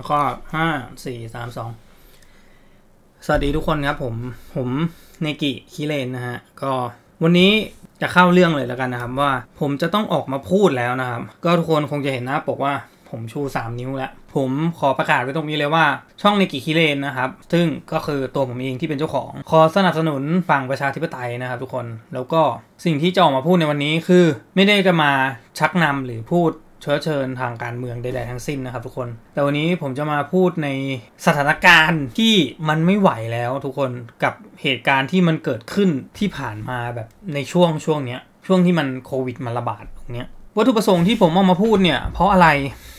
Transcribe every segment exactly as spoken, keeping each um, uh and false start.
ข้อห้า สี่ สาม สองสวัสดีทุกคนครับผมผมเนกิคิเรนนะฮะก็วันนี้จะเข้าเรื่องเลยแล้วกันนะครับว่าผมจะต้องออกมาพูดแล้วนะครับก็ทุกคนคงจะเห็นหน้าปกว่าผมชูสามนิ้วแล้วผมขอประกาศไว้ตรงนี้เลยว่าช่องเนกิคิเรนนะครับซึ่งก็คือตัวผมเองที่เป็นเจ้าของขอสนับสนุนฝั่งประชาธิปไตยนะครับทุกคนแล้วก็สิ่งที่จะออกมาพูดในวันนี้คือไม่ได้จะมาชักนำหรือพูดเชื้อเชิญทางการเมืองใดๆทั้งสิ้นนะครับทุกคนแต่วันนี้ผมจะมาพูดในสถานการณ์ที่มันไม่ไหวแล้วทุกคนกับเหตุการณ์ที่มันเกิดขึ้นที่ผ่านมาแบบในช่วงช่วงเนี้ยช่วงที่มันโควิดมันระบาดตรงเนี้ยวัตถุประสงค์ที่ผมเอามาพูดเนี่ยเพราะอะไร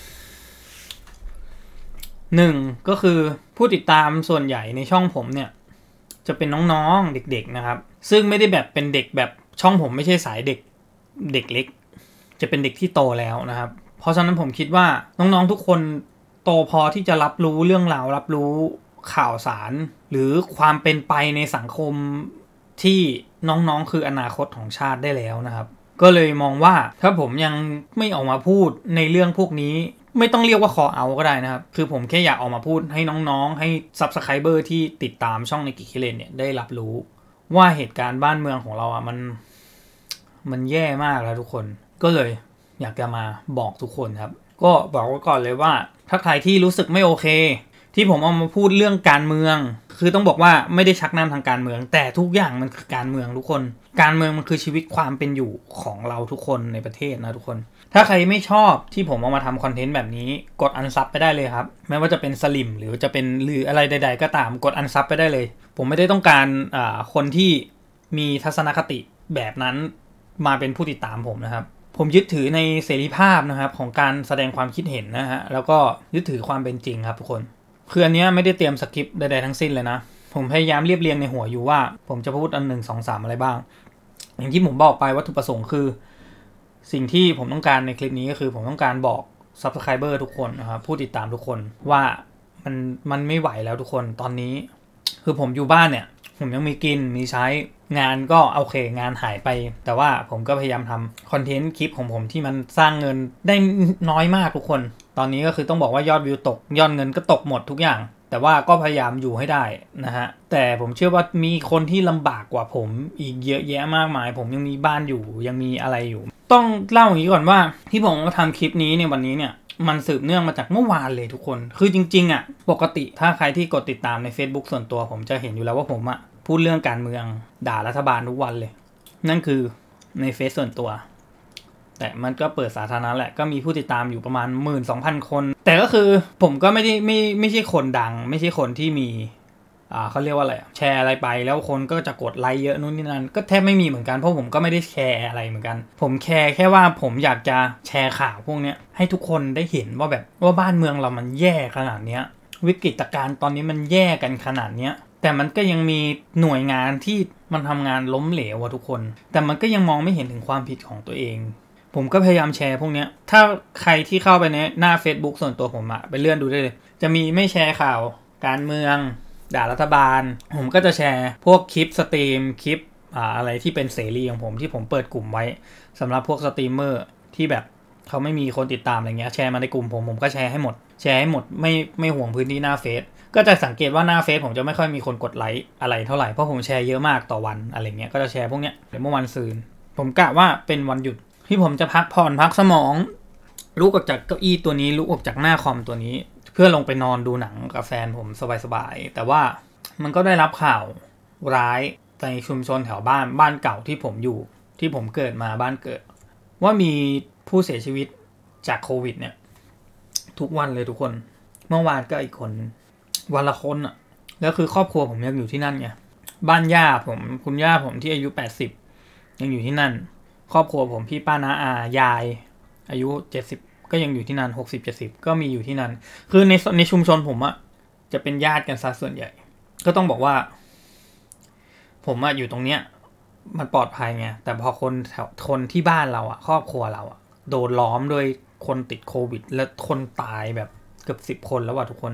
หนึ่งก็คือผู้ติดตามส่วนใหญ่ในช่องผมเนี่ยจะเป็นน้องๆเด็กๆนะครับซึ่งไม่ได้แบบเป็นเด็กแบบช่องผมไม่ใช่สายเด็กเด็กเล็กจะเป็นเด็กที่โตแล้วนะครับเพราะฉะนั้นผมคิดว่าน้องๆทุกคนโตพอที่จะรับรู้เรื่องราวรับรู้ข่าวสารหรือความเป็นไปในสังคมที่น้องๆคืออนาคตของชาติได้แล้วนะครับก็เลยมองว่าถ้าผมยังไม่ออกมาพูดในเรื่องพวกนี้ไม่ต้องเรียกว่าคอเอาก็ได้นะครับคือผมแค่อยากออกมาพูดให้น้องๆให้ซับสไครเบอร์ที่ติดตามช่องเนกิคิเรนเนี่ยได้รับรู้ว่าเหตุการณ์บ้านเมืองของเราอ่ะมันมันแย่มากแล้วทุกคนก็เลยอยากจะมาบอกทุกคนครับก็บอกไว้ก่อนเลยว่าถ้าใครที่รู้สึกไม่โอเคที่ผมเอามาพูดเรื่องการเมืองคือต้องบอกว่าไม่ได้ชักนำทางการเมืองแต่ทุกอย่างมันคือการเมืองทุกคนการเมืองมันคือชีวิตความเป็นอยู่ของเราทุกคนในประเทศนะทุกคนถ้าใครไม่ชอบที่ผมเอามาทำคอนเทนต์แบบนี้กดอันซับไปได้เลยครับไม่ว่าจะเป็นสลิมหรือจะเป็นหรืออะไรใดๆก็ตามกดอันซับไปได้เลยผมไม่ได้ต้องการอ่าคนที่มีทัศนคติแบบนั้นมาเป็นผู้ติดตามผมนะครับผมยึดถือในเสรีภาพนะครับของการแสดงความคิดเห็นนะฮะแล้วก็ยึดถือความเป็นจริงครับทุกคนคืออันนี้ไม่ได้เตรียมสคริปต์ใดๆทั้งสิ้นเลยนะผมพยายามเรียบเรียงในหัวอยู่ว่าผมจะพูดอันหนึ่งสองสามอะไรบ้างอย่างที่ผมบอกไปวัตถุประสงค์คือสิ่งที่ผมต้องการในคลิปนี้ก็คือผมต้องการบอก Subscriber ทุกคนนะครับผู้ติดตามทุกคนว่ามันมันไม่ไหวแล้วทุกคนตอนนี้คือผมอยู่บ้านเนี่ยผมยังมีกินมีใช้งานก็โอเคงานหายไปแต่ว่าผมก็พยายามทำคอนเทนต์คลิปของผมที่มันสร้างเงินได้น้อยมากทุกคนตอนนี้ก็คือต้องบอกว่ายอดวิวตกยอดเงินก็ตกหมดทุกอย่างแต่ว่าก็พยายามอยู่ให้ได้นะฮะแต่ผมเชื่อว่ามีคนที่ลำบากกว่าผมอีกเยอะแยะมากมายผมยังมีบ้านอยู่ยังมีอะไรอยู่ต้องเล่าอย่างนี้ก่อนว่าที่ผมมาทำคลิปนี้ในวันนี้เนี่ยมันสืบเนื่องมาจากเมื่อวานเลยทุกคนคือจริงๆอ่ะปกติถ้าใครที่กดติดตามใน Facebook ส่วนตัวผมจะเห็นอยู่แล้วว่าผมอ่ะพูดเรื่องการเมืองด่ารัฐบาลทุกวันเลยนั่นคือในเฟซส่วนตัวแต่มันก็เปิดสาธารณะแหละก็มีผู้ติดตามอยู่ประมาณ หนึ่งหมื่นสองพัน คนแต่ก็คือผมก็ไม่ได้ไม่ไม่ใช่คนดังไม่ใช่คนที่มีอ่าเขาเรียกว่าอะไรแชร์อะไรไปแล้วคนก็จะกดไลค์เยอะนู่นนี่นั่นก็แทบไม่มีเหมือนกันเพราะผมก็ไม่ได้แชร์อะไรเหมือนกันผมแคร์แค่ว่าผมอยากจะแชร์ข่าวพวกนี้ให้ทุกคนได้เห็นว่าแบบว่าบ้านเมืองเรามันแย่ขนาดเนี้ยวิกฤตการณ์ตอนนี้มันแย่กันขนาดเนี้ยแต่มันก็ยังมีหน่วยงานที่มันทำงานล้มเหลวว่ะทุกคนแต่มันก็ยังมองไม่เห็นถึงความผิดของตัวเองผมก็พยายามแชร์พวกนี้ถ้าใครที่เข้าไปในหน้า Facebook ส่วนตัวผมอะไปเลื่อนดูได้เลยจะมีไม่แชร์ข่าวการเมืองด่ารัฐบาลผมก็จะแชร์พวกคลิปสตรีมคลิปอ่าอะไรที่เป็นเสรีของผมที่ผมเปิดกลุ่มไว้สำหรับพวกสตรีมเมอร์ที่แบบเขาไม่มีคนติดตามอะไรเงี้ยแชร์มาในกลุ่มผมผมก็แชร์ให้หมดแชร์ให้หมดไม่ไม่ห่วงพื้นที่หน้าเฟซก็จะสังเกตว่าหน้าเฟซผมจะไม่ค่อยมีคนกดไลค์อะไรเท่าไหร่เพราะผมแชร์เยอะมากต่อวันอะไรเงี้ยก็จะแชร์พวกเนี้ยเดี๋ยวเมื่อวันซืนผมกะว่าเป็นวันหยุดที่ผมจะพักผ่อนพักสมองลุกออกจากเก้าอี้ตัวนี้ลุกออกจากหน้าคอมตัวนี้เพื่อลงไปนอนดูหนังกับแฟนผมสบายๆแต่ว่ามันก็ได้รับข่าวร้ายในชุมชนแถวบ้านบ้านเก่าที่ผมอยู่ที่ผมเกิดมาบ้านเกิดว่ามีผู้เสียชีวิตจากโควิดเนี่ยทุกวันเลยทุกคนเมื่อวานก็อีกคนวันละคนอ่ะแล้วคือครอบครัวผมยังอยู่ที่นั่นไงบ้านย่าผมคุณย่าผมที่อายุแปดสิบยังอยู่ที่นั่นครอบครัวผมพี่ป้าน้าอายายอายุเจ็ดสิบก็ยังอยู่ที่นั่นหกสิบ เจ็ดสิบก็มีอยู่ที่นั่นคือในในชุมชนผมอะจะเป็นญาติกันซะส่วนใหญ่ก็ต้องบอกว่าผมอะอยู่ตรงเนี้ยมันปลอดภัยไงแต่พอคนแถวคนที่บ้านเราอะครอบครัวเราอะโดนล้อมโดยคนติดโควิดและคนตายแบบเกือบสิบคนแล้วว่ะทุกคน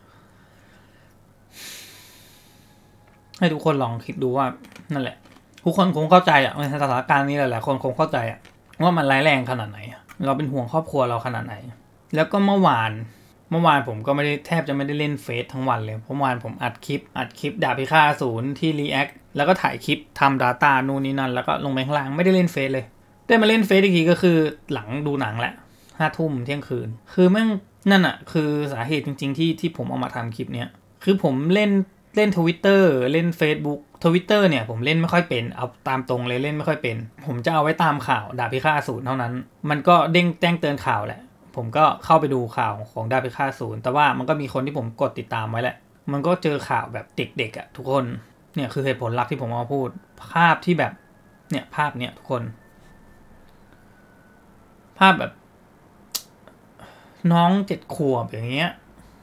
ให้ทุกคนลองคิดดูว่านั่นแหละทุกคนคงเข้าใจอ่ะในสถานการณ์นี้หลายๆคนคงเข้าใจอ่ะว่ามันร้ายแรงขนาดไหนเราเป็นห่วงครอบครัวเราขนาดไหนแล้วก็เมื่อวานเมื่อวานผมก็ไม่ได้แทบจะไม่ได้เล่นเฟซทั้งวันเลยเมื่อวานผมอัดคลิปอัดคลิปดาบพิฆาตศูนย์ที่ React แล้วก็ถ่ายคลิปทำ Data นู่นนี่นั่นแล้วก็ลงไปข้างล่างไม่ได้เล่นเฟซเลยได้มาเล่นเฟซอีกทีก็คือหลังดูหนังแหละห้าทุ่มเที่ยงคืนคือแม่งนั่นอะคือสาเหตุจริงๆที่ที่ผมเอามาทำคลิปเนี้ยคือผมเล่นเล่น Twitter เล่น Facebook Twitter เนี่ยผมเล่นไม่ค่อยเป็นเอาตามตรงเลยเล่นไม่ค่อยเป็นผมจะเอาไว้ตามข่าวดาบพิฆาตศูนย์เท่านั้นมันก็เด้งแจ้งเตือนข่าวแหละผมก็เข้าไปดูข่าวของดาบพิฆาตศูนย์แต่ว่ามันก็มีคนที่ผมกดติดตามไว้แหละมันก็เจอข่าวแบบเด็กๆอ่ะทุกคนเนี่ยคือเหตุผลหลักที่ผมเอามาพูดภาพที่แบบเนี่ยภาพเนี่ยทุกคนภาพแบบน้องเจ็ดขวบอย่างเงี้ย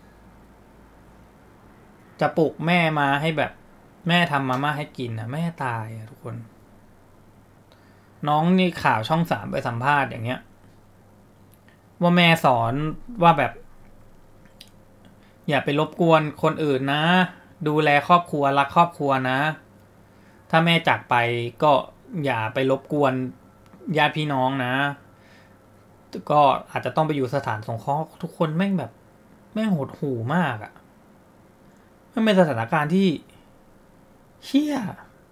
จะปลุกแม่มาให้แบบแม่ทำมาม่าให้กินนะแม่ตายอะทุกคนน้องนี่ข่าวช่องสามไปสัมภาษณ์อย่างเงี้ยว่าแม่สอนว่าแบบอย่าไปรบกวนคนอื่นนะดูแลครอบครัวรักครอบครัวนะถ้าแม่จากไปก็อย่าไปรบกวนญาติพี่น้องนะก็อาจจะต้องไปอยู่สถานสงเคราะห์ทุกคนแม่งแบบแม่งโหดหู่มากอะมันเป็นสถานการณ์ที่เชี่ย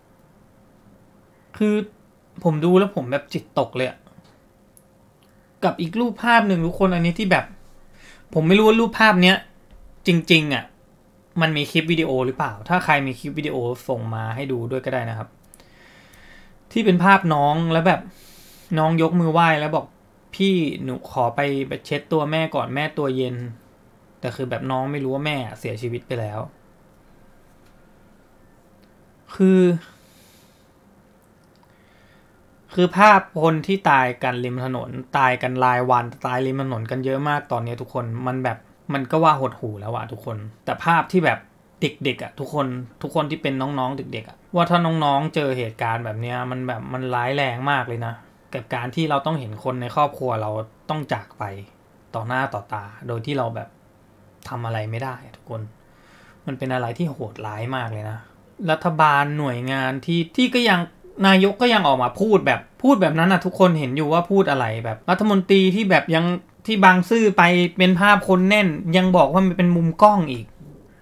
คือผมดูแล้วผมแบบจิตตกเลยกับอีกรูปภาพหนึ่งทุกคนอันนี้ที่แบบผมไม่รู้ว่ารูปภาพเนี้ยจริงๆอ่ะมันมีคลิปวิดีโอหรือเปล่าถ้าใครมีคลิปวิดีโอส่งมาให้ดูด้วยก็ได้นะครับที่เป็นภาพน้องแล้วแบบน้องยกมือไหว้แล้วบอกพี่หนูขอไปเช็ดตัวแม่ก่อนแม่ตัวเย็นแต่คือแบบน้องไม่รู้ว่าแม่เสียชีวิตไปแล้วคือคือภาพคนที่ตายกันริมถนนตายกันรายวันตายริมถนนกันเยอะมากตอนนี้ทุกคนมันแบบมันก็ว่าหดหู่แล้วอะทุกคนแต่ภาพที่แบบเด็กๆอะทุกคนทุกคนที่เป็นน้องๆเด็กๆอะว่าถ้าน้องๆเจอเหตุการณ์แบบนี้มันแบบมันร้ายแรงมากเลยนะกับการที่เราต้องเห็นคนในครอบครัวเราต้องจากไปต่อหน้าต่อตาโดยที่เราแบบทำอะไรไม่ได้ทุกคนมันเป็นอะไรที่โหดร้ายมากเลยนะรัฐบาลหน่วยงานที่ที่ก็ยังนายกก็ยังออกมาพูดแบบพูดแบบนั้นนะทุกคนเห็นอยู่ว่าพูดอะไรแบบรัฐมนตรีที่แบบยังที่บางซื่อไปเป็นภาพคนแน่นยังบอกว่ามันเป็นมุมกล้องอีก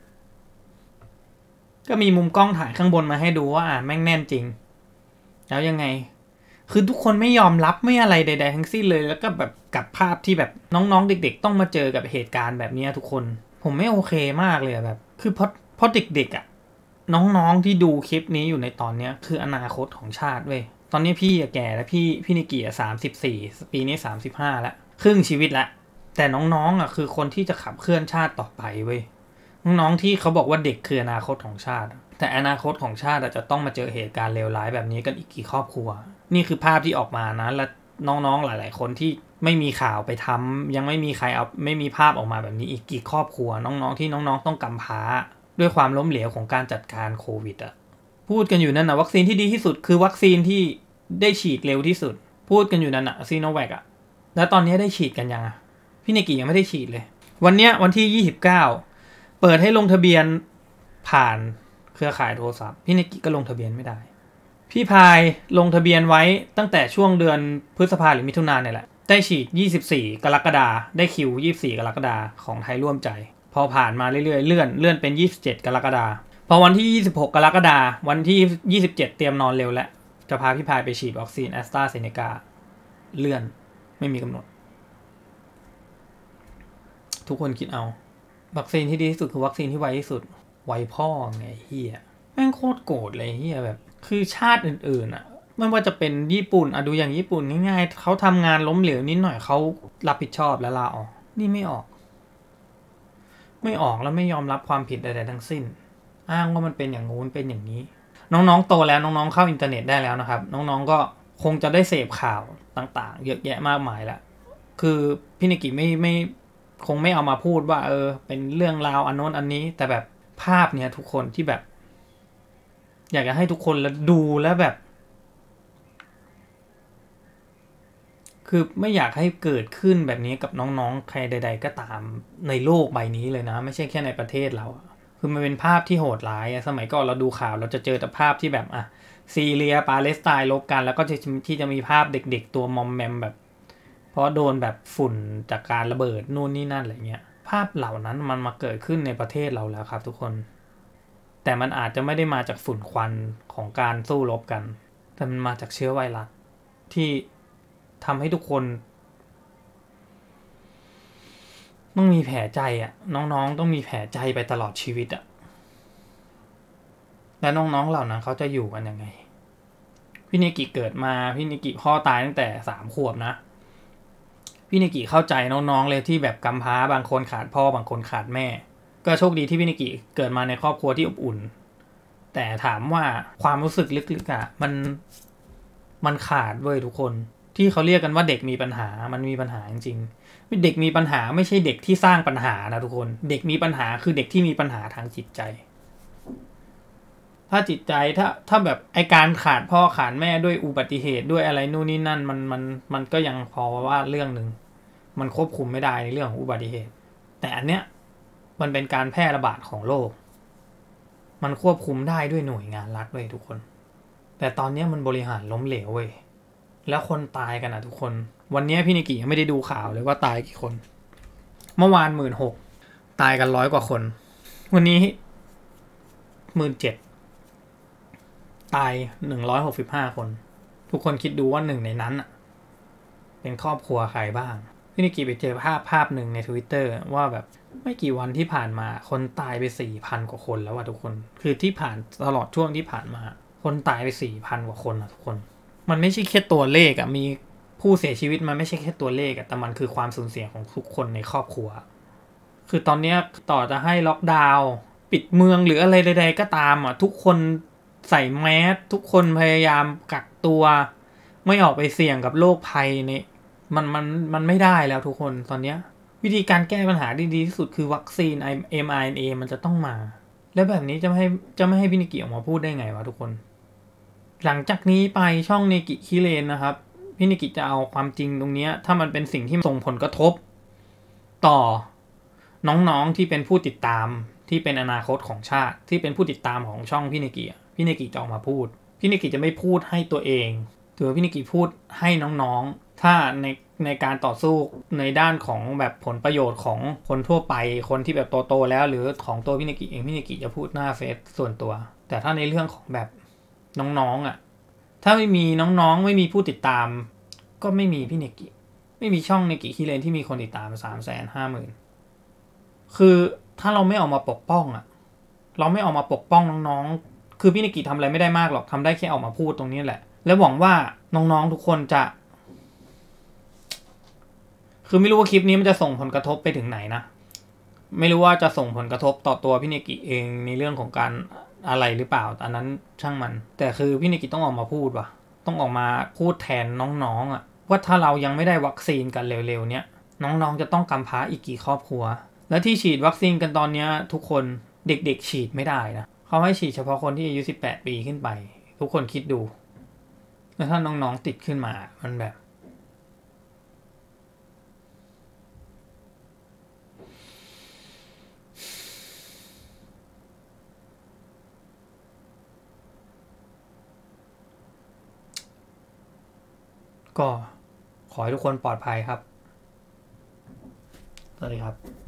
ก็มีมุมกล้องถ่ายข้างบนมาให้ดูว่าอ่ะแม่งแน่นจริงแล้วยังไงคือทุกคนไม่ยอมรับไม่อะไรใดๆทั้งสิ้นเลยแล้วก็แบบกับภาพที่แบบน้องๆเด็กๆต้องมาเจอกับเหตุการณ์แบบนี้ทุกคนผมไม่โอเคมากเลยแบบคือเพราะเพราะเด็กๆอ่ะน้องๆที่ดูคลิปนี้อยู่ในตอนนี้คืออนาคตของชาติเว้ยตอนนี้พี่แก่แล้วพี่พี่นิกิสามสิบสี่ปีนี้สามสิบห้าแล้วครึ่งชีวิตละแต่น้องๆอ่ะคือคนที่จะขับเคลื่อนชาติต่อไปเว้ยน้องๆที่เขาบอกว่าเด็กคืออนาคตของชาติแต่อนาคตของชาติจะต้องมาเจอเหตุการณ์เลวร้ายแบบนี้กันอีกกี่ครอบครัวนี่คือภาพที่ออกมานะและน้องๆหลายๆคนที่ไม่มีข่าวไปทำยังไม่มีใครเอาไม่มีภาพออกมาแบบนี้อีกกี่ครอบครัวน้องๆที่น้องๆต้องกำพร้าด้วยความล้มเหลวของการจัดการโควิดอ่ะพูดกันอยู่นั่นนะวัคซีนที่ดีที่สุดคือวัคซีนที่ได้ฉีดเร็วที่สุดพูดกันอยู่นั่นนะซีโนแวคอ่ะแล้วตอนนี้ได้ฉีดกันยังอ่ะพี่เนกิยังไม่ได้ฉีดเลยวันเนี้ยวันที่ยี่สิบเก้าเปิดให้ลงทะเบียนผ่านเครือข่ายโทรศัพท์พี่เนกิก็ลงทะเบียนไม่ได้พี่พายลงทะเบียนไว้ตั้งแต่ช่วงเดือนพฤษภาหรือมิถุนายนเนี่ยแหละได้ฉีดยี่สิบสี่กรกฎาคมได้คิวยี่สิบสี่กรกฎาคมของไทยร่วมใจพอผ่านมาเรื่อยๆเลื่อนเลื่อนเป็นยี่สิบเจ็ดกรกฎาคมพอวันที่ยี่สิบหกกรกฎาคมวันที่ยี่สิบเจ็ดเตรียมนอนเร็วแล้วจะพาพี่พายไปฉีดวัคซีนแอสตราเซเนกาเลื่อนไม่มีกำหนดทุกคนคิดเอาวัคซีนที่ดีที่สุดคือวัคซีนที่ไวที่สุดไวพ่อไงเฮียแม่งโคตรโกรธเลยเฮียแบบคือชาติอื่นๆอ่ะไม่ว่าจะเป็นญี่ปุ่นอ่ะดูอย่างญี่ปุ่นง่ายๆเขาทำงานล้มเหลวนิดหน่อยเขารับผิดชอบและลาออกนี่ไม่ออกไม่ออกแล้วไม่ยอมรับความผิดใดๆทั้งสิ้นอ้างว่ามันเป็นอย่างงู้นเป็นอย่างนี้น้องๆโตแล้วน้องๆเข้าอินเทอร์เน็ตได้แล้วนะครับน้องๆก็คงจะได้เสพข่าวต่างๆเยอะแยะมากมายแหละคือพี่นิกิไม่ไม่คงไม่เอามาพูดว่าเออเป็นเรื่องราวอันโน้นอันนี้แต่แบบภาพเนี่ยทุกคนที่แบบอยากจะให้ทุกคนแล้วดูแล้วแบบคือไม่อยากให้เกิดขึ้นแบบนี้กับน้องๆใครใดๆก็ตามในโลกใบนี้เลยนะไม่ใช่แค่ในประเทศเราคือมันเป็นภาพที่โหดร้ายสมัยก่อนเราดูข่าวเราจะเจอแต่ภาพที่แบบอ่ะซีเรียปาเลสไตน์ลบกันแล้วก็ที่จะมีภาพเด็กๆตัวมอมแมมแบบเพราะโดนแบบฝุ่นจากการระเบิดนู่นนี่นั่นอะไรเงี้ยภาพเหล่านั้นมันมาเกิดขึ้นในประเทศเราแล้วครับทุกคนแต่มันอาจจะไม่ได้มาจากฝุ่นควันของการสู้รบกันแต่มันมาจากเชื้อไวรัสที่ทำให้ทุกคนต้องมีแผลใจอ่ะน้องๆต้องมีแผลใจไปตลอดชีวิตอ่ะและน้องๆเหล่านั้นเขาจะอยู่กันยังไงพี่เนกิเกิดมาพี่เนกิพ่อตายตั้งแต่สามขวบนะพี่เนกิเข้าใจน้องๆเลยที่แบบกำพร้าบางคนขาดพ่อบางคนขาดแม่ก็โชคดีที่พี่เนกิเกิดมาในครอบครัวที่อบอุ่นแต่ถามว่าความรู้สึกลึกๆอ่ะมันมันขาดเว้ยทุกคนที่เขาเรียกกันว่าเด็กมีปัญหามันมีปัญหาจริงๆเด็กมีปัญหาไม่ใช่เด็กที่สร้างปัญหานะทุกคนเด็กมีปัญหาคือเด็กที่มีปัญหาทางจิตใจถ้าจิตใจถ้าถ้าแบบไอการขาดพ่อขาดแม่ด้วยอุบัติเหตุด้วยอะไรนู่นนี่นั่นมันมันมันก็ยังพอว่าเรื่องหนึ่งมันควบคุมไม่ได้ในเรื่องของอุบัติเหตุแต่อันเนี้ยมันเป็นการแพร่ระบาดของโรคมันควบคุมได้ด้วยหน่วยงานรัฐเว้ยทุกคนแต่ตอนนี้มันบริหารล้มเหลวเว้ยแล้วคนตายกันอ่ะทุกคนวันนี้พี่นิกิยังไม่ได้ดูข่าวเลยว่าตายกี่คนเมื่อวานหมื่นหกตายกันร้อยกว่าคนวันนี้หมื่นเจ็ดตายหนึ่งร้อยหกสิบห้าคนทุกคนคิดดูว่าหนึ่งในนั้นอ่ะเป็นครอบครัวใครบ้างพี่นิกิไปเจอภาพภาพหนึ่งใน Twitter ว่าแบบไม่กี่วันที่ผ่านมาคนตายไป สี่พัน กว่าคนแล้วอ่ะทุกคนคือที่ผ่านตลอดช่วงที่ผ่านมาคนตายไป สี่พัน กว่าคนอ่ะทุกคนมันไม่ใช่แค่ตัวเลขอ่ะมีผู้เสียชีวิตมันไม่ใช่แค่ตัวเลขอ่ะแต่มันคือความสูญเสียของทุกคนในครอบครัวคือตอนนี้ต่อจะให้ล็อกดาวน์ปิดเมืองหรืออะไรใดๆก็ตามอ่ะทุกคนใส่แมสทุกคนพยายามกักตัวไม่ออกไปเสี่ยงกับโรคภัยเนี่ยมันมันมันไม่ได้แล้วทุกคนตอนนี้วิธีการแก้ปัญหาที่ดีที่สุดคือวัคซีน เอ็ม อาร์ เอ็น เอ มันจะต้องมาแล้วแบบนี้จะไม่ให้จะไม่ให้พี่นิกิออกมาพูดได้ไงวะทุกคนหลังจากนี้ไปช่องเนกิคิเรนนะครับพี่นิกิจะเอาความจริงตรงนี้ถ้ามันเป็นสิ่งที่ส่งผลกระทบต่อน้องๆที่เป็นผู้ติดตามที่เป็นอนาคตของชาติที่เป็นผู้ติดตามของช่องพี่เนกิพี่เนกิจะออกมาพูดพี่เนกิจะไม่พูดให้ตัวเองถือพี่เนกิพูดให้น้องๆถ้าในในการต่อสู้ในด้านของแบบผลประโยชน์ของคนทั่วไปคนที่แบบโตๆแล้วหรือของตัวพี่เนกิเองพี่เนกิจะพูดหน้าเฟซส่วนตัวแต่ถ้าในเรื่องของแบบน้องๆอ่ะถ้าไม่มีน้องๆไม่มีผู้ติดตามก็ไม่มีพี่เนกิไม่มีช่องเนกิคิเรนที่มีคนติดตาม สามแสนห้าหมื่น คือถ้าเราไม่ออกมาปกป้องอ่ะเราไม่ออกมาปกป้องน้องๆคือพี่เนกิทำอะไรไม่ได้มากหรอกทำได้แค่ออกมาพูดตรงนี้แหละแล้วหวังว่าน้องๆทุกคนจะคือไม่รู้ว่าคลิปนี้มันจะส่งผลกระทบไปถึงไหนนะไม่รู้ว่าจะส่งผลกระทบต่อตัวพี่เนกิเองในเรื่องของการอะไรหรือเปล่าอันนั้นช่างมันแต่คือพี่เนกิต้องออกมาพูดว่ะต้องออกมาพูดแทนน้องๆอ่ะว่าถ้าเรายังไม่ได้วัคซีนกันเร็วๆเนี้ยน้องๆจะต้องกำพร้าอีกกี่ครอบครัวและที่ฉีดวัคซีนกันตอนนี้ทุกคนเด็กๆฉีดไม่ได้นะเขาให้ฉีดเฉพาะคนที่อายุสิบแปดปีขึ้นไปทุกคนคิดดูแล้วถ้าน้องๆติดขึ้นมามันแบบก็ขอให้ทุกคนปลอดภัยครับสวัสดีครับ